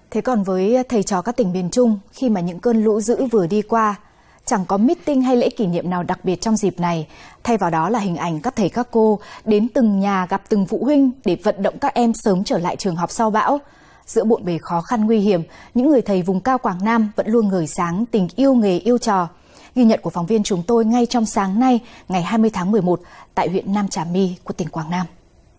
Thế còn với thầy trò các tỉnh miền Trung, khi mà những cơn lũ dữ vừa đi qua, chẳng có meeting hay lễ kỷ niệm nào đặc biệt trong dịp này. Thay vào đó là hình ảnh các thầy các cô đến từng nhà gặp từng phụ huynh để vận động các em sớm trở lại trường học sau bão. Giữa bộn bề khó khăn nguy hiểm, những người thầy vùng cao Quảng Nam vẫn luôn ngời sáng tình yêu nghề yêu trò. Ghi nhận của phóng viên chúng tôi ngay trong sáng nay, ngày 20 tháng 11, tại huyện Nam Trà My của tỉnh Quảng Nam.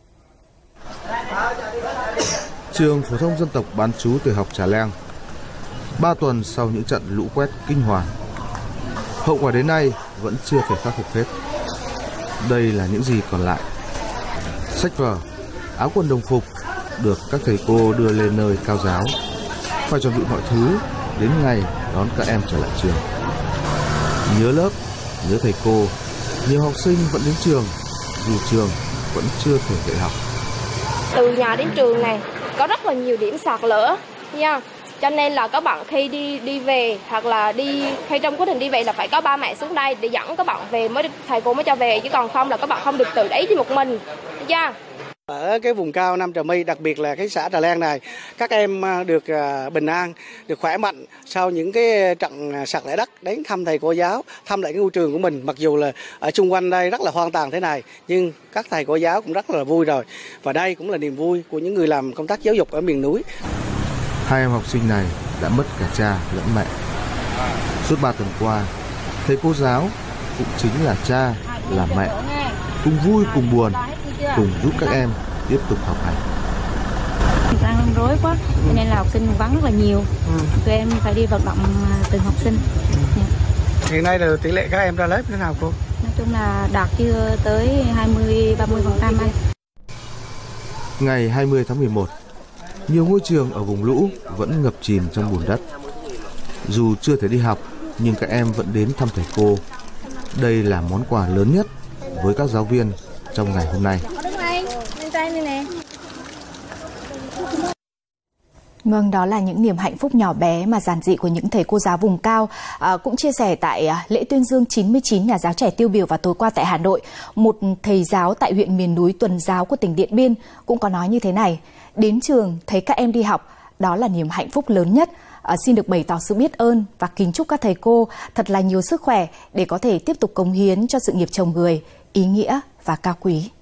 Trường phổ thông dân tộc bán trú tiểu học Trà Leng. 3 tuần sau những trận lũ quét kinh hoàng, hậu quả đến nay vẫn chưa thể khắc phục hết. Đây là những gì còn lại: sách vở, áo quần đồng phục được các thầy cô đưa lên nơi cao giáo, phải chuẩn bị mọi thứ đến ngày đón các em trở lại trường. Nhớ lớp, nhớ thầy cô, nhiều học sinh vẫn đến trường dù trường vẫn chưa thể dạy học. Từ nhà đến trường này có rất là nhiều điểm sạt lở nha, cho nên là các bạn khi đi về hoặc là hay trong quá trình đi về là phải có ba mẹ xuống đây để dẫn các bạn về mới thầy cô mới cho về, chứ còn không là các bạn không được tự đấy đi một mình nha. Ở cái vùng cao Nam Trà My, đặc biệt là cái xã Trà Leng này, các em được bình an, được khỏe mạnh sau những cái trận sạt lở đất, đến thăm thầy cô giáo, thăm lại cái ngôi trường của mình. Mặc dù là ở xung quanh đây rất là hoang tàn thế này, nhưng các thầy cô giáo cũng rất là vui rồi. Và đây cũng là niềm vui của những người làm công tác giáo dục ở miền núi. Hai em học sinh này đã mất cả cha lẫn mẹ. Suốt 3 tuần qua, thầy cô giáo cũng chính là cha, là mẹ, cùng vui cùng buồn, cùng giúp các em tiếp tục học hành. Đang rối quá, cho nên là học sinh vắng rất là nhiều. Tụi em phải đi vận động từng học sinh. Hiện nay là tỷ lệ các em ra lớp thế nào cô? Nói chung là đạt chưa tới 20-30% anh. Ngày 20 tháng 11, nhiều ngôi trường ở vùng lũ vẫn ngập chìm trong bùn đất. Dù chưa thể đi học, nhưng các em vẫn đến thăm thầy cô. Đây là món quà lớn nhất với các giáo viên trong ngày hôm nay. Vâng, đó là những niềm hạnh phúc nhỏ bé mà giản dị của những thầy cô giáo vùng cao. Cũng chia sẻ tại lễ tuyên dương 99 nhà giáo trẻ tiêu biểu vào tối qua tại Hà Nội, một thầy giáo tại huyện miền núi Tuần Giáo của tỉnh Điện Biên cũng có nói như thế này: đến trường thấy các em đi học, đó là niềm hạnh phúc lớn nhất. Xin được bày tỏ sự biết ơn và kính chúc các thầy cô thật là nhiều sức khỏe để có thể tiếp tục cống hiến cho sự nghiệp chồng người ý nghĩa và cao quý.